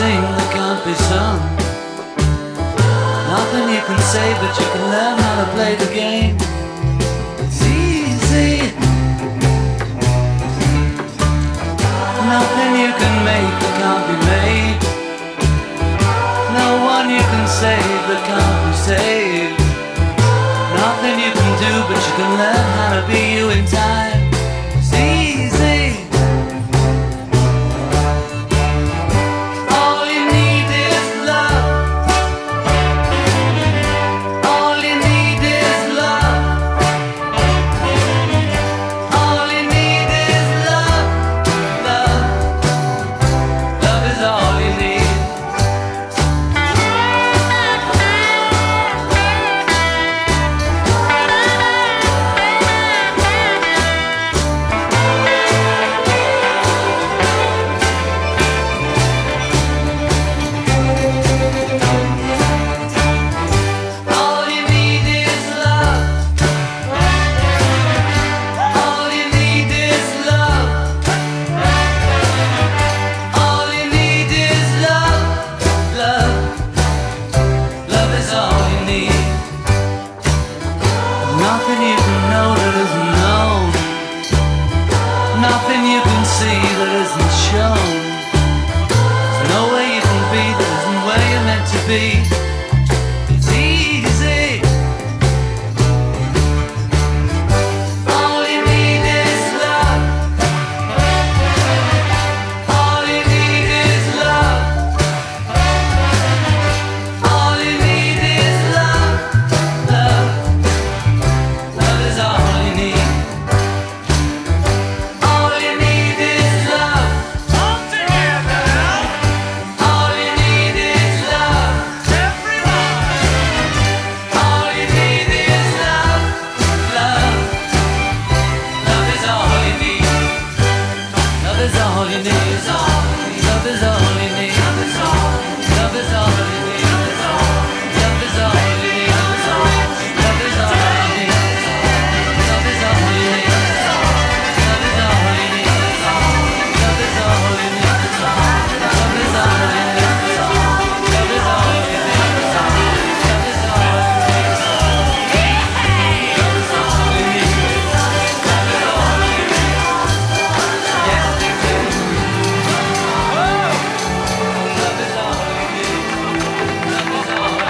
sing that can't be sung. Nothing you can say, but you can learn how to play the game. It's easy. Nothing you can make that can't be made. No one you can save that can't be saved. Nothing you can do, but you can learn how to be you in time. It's easy. All you need is love. All you need is love. All you need is love. Love. Love is all you need. Nothing you can know that isn't known. Nothing you can see that isn't shown. There's no way you can be that isn't where you're meant to be. It's easy. All you need is love. All you need is love. All you need is love. Love. Love is all you need. All you need is love. All together now. All you need is love. Everyone. All you need is love. Love. Love is all you need. Love is all you need. Love is all you need. Love is all you need. Love is all you need. Love is all you need. Love is all you need. Love is all you need. Love is all you need. Love is all you need. Love is all you need. Love is all you need. Love is all you need. Love is all you need. Yes, they do. Love is all you need. Love is all you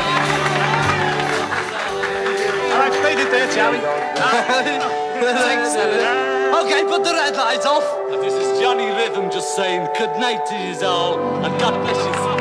need. I played it there, Charlie. Thanks, Alan. Okay, put the red light off. This is Johnny Rhythm just saying good night to you all, and God bless you.